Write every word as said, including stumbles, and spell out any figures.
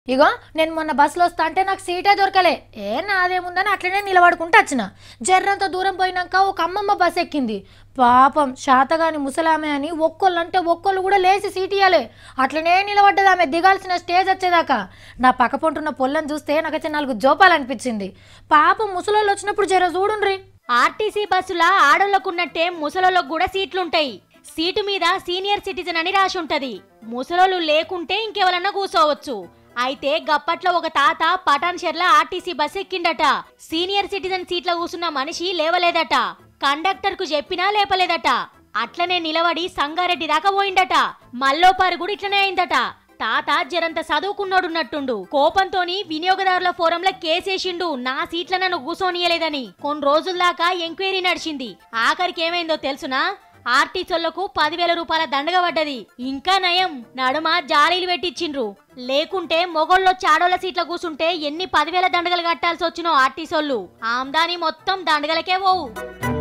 ఇగో నేను మొన్న బస్సులో వస్తా అంటే నాకు సీటే దొరకలే. ఏ నాదేముందని అట్లనే నిలబడుకుంటూ వచ్చిన. జర్రంత దూరం పోయినాక ఒక అమ్మమ్మ బస్ ఎక్కింది. పాపం శాతగాని ముసలామె అని ఒక్కొళ్ళు అంటే ఒక్కొళ్ళు కూడా లేచి సీట్ ఇయ్యాలే. అట్లనే నిలబడ్డది ఆమె దిగాల్సిన స్టేజ్ వచ్చేదాకా. నా పక్క పొంటున్న పొల్లని చూస్తే నాకైతే నాలుగు జోపాలనిపించింది. పాపం ముసలోళ్ళు వచ్చినప్పుడు జర చూడుండ్రి. ఆర్టీసీ బస్సుల ఆడోళ్ళకున్నట్టే ముసలోళ్ళకు కూడా సీట్లుంటాయి. సీటు మీద సీనియర్ సిటిజన్ అని రాసి ఉంటది. ముసలోళ్ళు లేకుంటే ఇంకెవరన్నా కూర్చోవచ్చు. అయితే గప్పట్లో ఒక తాత పటాన్ షెర్ల ఆర్టీసీ బస్ ఎక్కిండట. సీనియర్ సిటిజన్ సీట్ల కూసున్న మనిషి లేవలేదట. కండక్టర్ కు చెప్పినా లేపలేదట. అట్లనే నిలబడి సంగారెడ్డి దాకా పోయిండట. మల్లోపారు కూడా ఇట్లనే అయిందట. తాత జరంత చదువుకున్నోడున్నట్టుండు. కోపంతోని వినియోగదారుల ఫోరంలో కేసేసిండు. నా సీట్ల నన్ను కూసోనియలేదని. కొన్ని రోజుల దాకా ఎంక్వైరీ నడిచింది. ఆఖరికి ఏమైందో తెలుసునా? ఆర్టీసీలకు పదివేల రూపాయల దండగ పడ్డది. ఇంకా నయం నడుమ జాలీలు పెట్టించిండ్రు. లేకుంటే మొగోళ్ళొచ్చి ఆడోళ్ళ సీట్ల కూసుంటే ఎన్ని పదివేల దండగలు కట్టాల్సి వచ్చినో ఆర్టీసోళ్ళు. ఆమ్దాని మొత్తం దండగలకే పోవు.